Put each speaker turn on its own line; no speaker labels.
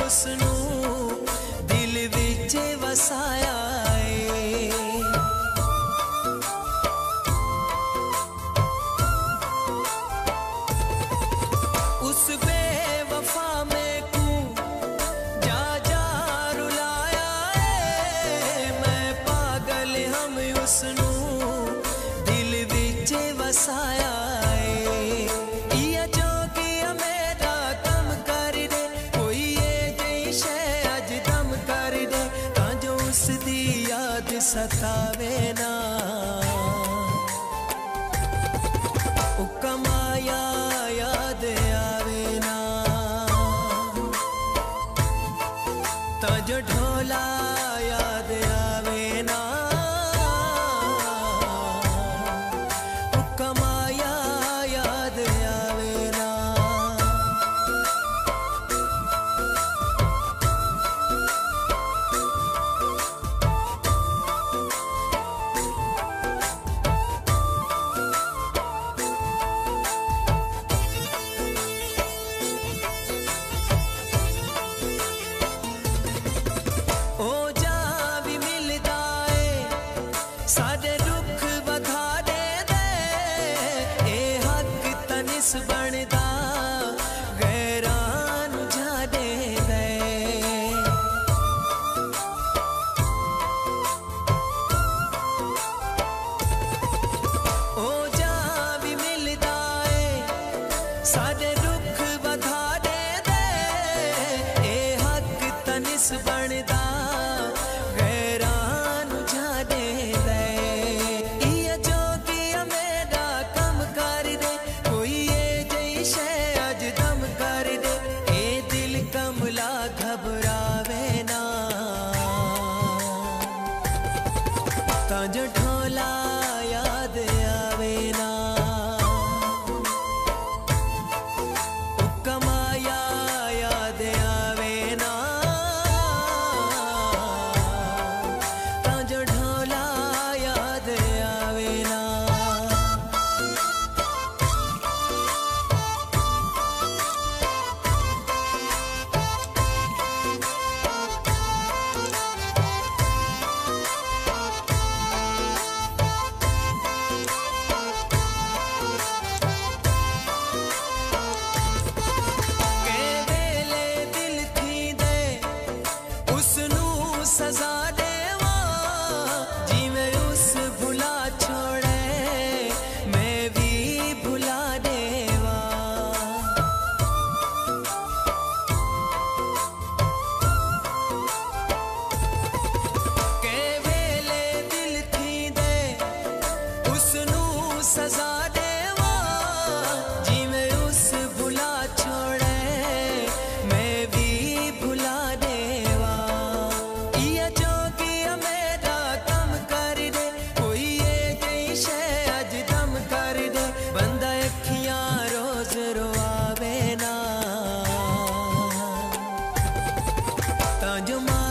उसनू दिल विच वसाया है। उस बेवफा में कू जा जा रुलाया है। मैं पागल हम उसनू दिल विच वसाया है। इया जोगिया मेरा कम कर दे, कोई ये जई शै अज दम कर दे, तां जो उसदी याद सतावे ना। कमाया याद आवे ना, ता जो ढोला याद आवे ना। कमाया याद आवे ना। ओ जा भी मिलदा है साडे दुख वधा दे दे, ए हक तनिस बनदा गैरान जा दे दे। ओ जा भी मिलदा है साडे दुख वधा दे दे, ए हक तनिस बनदा गैरान जा दे दे। इया जोगिया मेरा कम कर दे, कोई ये जई शै अज दम कर दे, ए दिल कमला घबरावे ना। तां जो ढोला याद आवे ना। कमाया याद आवे ना, तां जो ढोला याद आवे ना। के वेले दिल थी दे उसनू सजा देवा, जिवें उस भुला छोड़े मैं भी भुला देवा। के वेले दिल थी दे उसनू सजा देवा, जिवें उस भुला छोड़े मैं भी भुला देवा। इया जोगिया मेरा कम कर दे, कोई ये जई शै अज दम कर दे, बंदा अखियां रोज रोआवे ना। तां जो